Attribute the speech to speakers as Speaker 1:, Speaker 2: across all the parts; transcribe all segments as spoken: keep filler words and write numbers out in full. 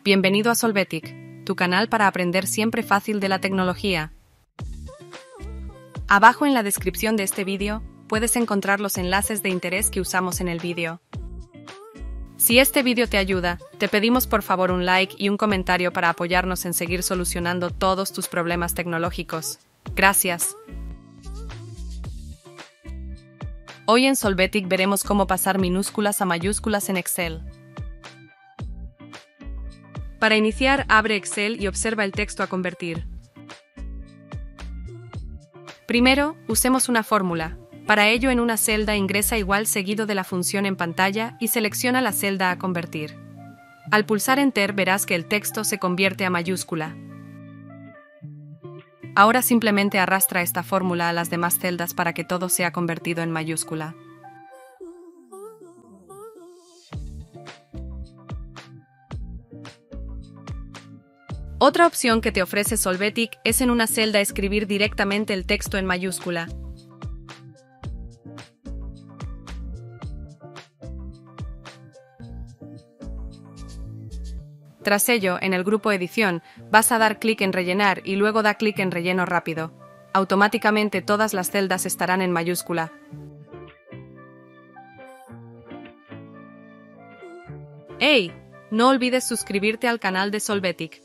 Speaker 1: Bienvenido a Solvetic, tu canal para aprender siempre fácil de la tecnología. Abajo en la descripción de este vídeo, puedes encontrar los enlaces de interés que usamos en el vídeo. Si este vídeo te ayuda, te pedimos por favor un like y un comentario para apoyarnos en seguir solucionando todos tus problemas tecnológicos. Gracias. Hoy en Solvetic veremos cómo pasar minúsculas a mayúsculas en Excel. Para iniciar, abre Excel y observa el texto a convertir. Primero, usemos una fórmula. Para ello, en una celda ingresa igual seguido de la función en pantalla y selecciona la celda a convertir. Al pulsar Enter verás que el texto se convierte a mayúscula. Ahora simplemente arrastra esta fórmula a las demás celdas para que todo sea convertido en mayúscula. Otra opción que te ofrece Solvetic es en una celda escribir directamente el texto en mayúscula. Tras ello, en el grupo Edición, vas a dar clic en Rellenar y luego da clic en Relleno rápido. Automáticamente todas las celdas estarán en mayúscula. ¡Hey! No olvides suscribirte al canal de Solvetic.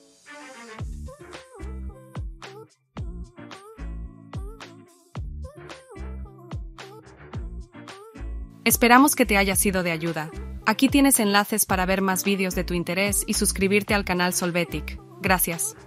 Speaker 1: Esperamos que te haya sido de ayuda. Aquí tienes enlaces para ver más vídeos de tu interés y suscribirte al canal Solvetic. Gracias.